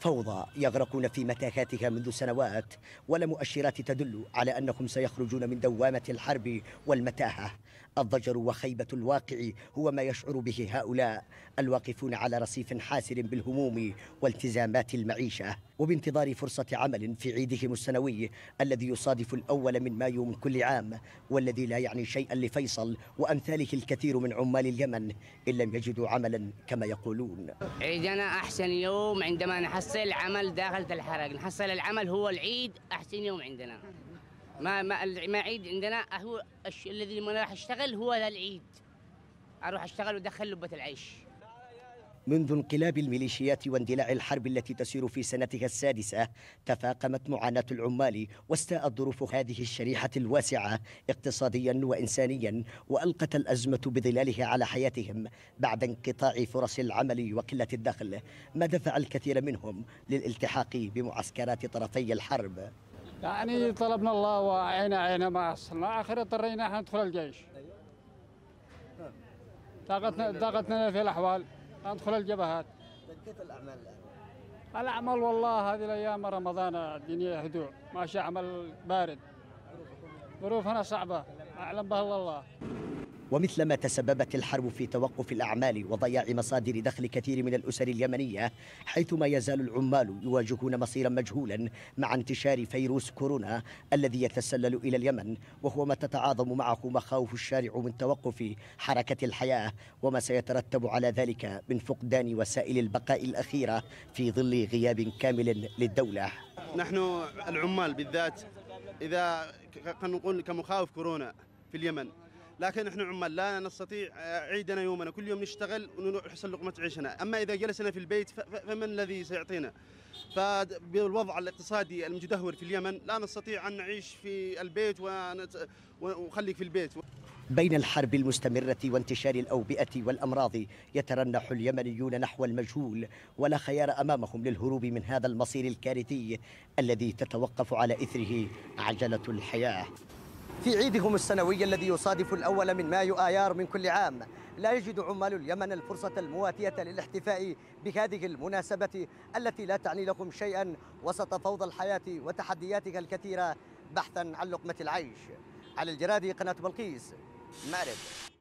فوضى يغرقون في متاهاتها منذ سنوات، ولا مؤشرات تدل على أنهم سيخرجون من دوامة الحرب والمتاهة. الضجر وخيبة الواقع هو ما يشعر به هؤلاء الواقفون على رصيف حاسر بالهموم والتزامات المعيشة، وبانتظار فرصة عمل في عيدهم السنوي الذي يصادف الأول من مايو من كل عام، والذي لا يعني شيئا لفيصل وأمثاله الكثير من عمال اليمن إن لم يجدوا عملا كما يقولون. عيدنا أحسن يوم عندما نحصل عمل داخل الحرق، نحصل العمل هو العيد أحسن يوم عندنا. ما عيد عندنا هو الذي ما راح اشتغل هو العيد، اروح اشتغل وادخل لبة العيش. منذ انقلاب الميليشيات واندلاع الحرب التي تسير في سنتها السادسة، تفاقمت معاناة العمال واستاءت ظروف هذه الشريحة الواسعة اقتصاديا وإنسانيا، وألقت الأزمة بظلالها على حياتهم بعد انقطاع فرص العمل وقلة الدخل، ما دفع الكثير منهم للالتحاق بمعسكرات طرفي الحرب. يعني طلبنا الله وعينا ما حصلنا، آخر اضطرينا ندخل الجيش. ضاقتنا في الأحوال ندخل الجبهات. كيف الأعمال الآن؟ الأعمال والله هذه الأيام رمضان الدنيا هدوء، ماشي عمل بارد. ظروفنا صعبة أعلم بها الله. ومثلما تسببت الحرب في توقف الأعمال وضياع مصادر دخل كثير من الأسر اليمنية، حيثما يزال العمال يواجهون مصيرا مجهولا مع انتشار فيروس كورونا الذي يتسلل إلى اليمن، وهو ما تتعاظم معه مخاوف الشارع من توقف حركة الحياة، وما سيترتب على ذلك من فقدان وسائل البقاء الأخيرة في ظل غياب كامل للدولة. نحن العمال بالذات إذا نقول كمخاوف كورونا في اليمن، لكن احنا عمال لا نستطيع عيدنا يومنا، كل يوم نشتغل ونحصل لقمة عيشنا، اما اذا جلسنا في البيت فمن الذي سيعطينا؟ فبالوضع الاقتصادي المتدهور في اليمن لا نستطيع ان نعيش في البيت ونخليك في البيت. بين الحرب المستمرة وانتشار الأوبئة والأمراض يترنح اليمنيون نحو المجهول، ولا خيار أمامهم للهروب من هذا المصير الكارثي الذي تتوقف على إثره عجلة الحياة. في عيدهم السنوي الذي يصادف الأول من مايو آيار من كل عام، لا يجد عمال اليمن الفرصة المواتية للاحتفاء بهذه المناسبة التي لا تعني لهم شيئا وسط فوضى الحياة وتحدياتها الكثيرة بحثا عن لقمة العيش. علي الجرادي، قناة بلقيس، مأرب.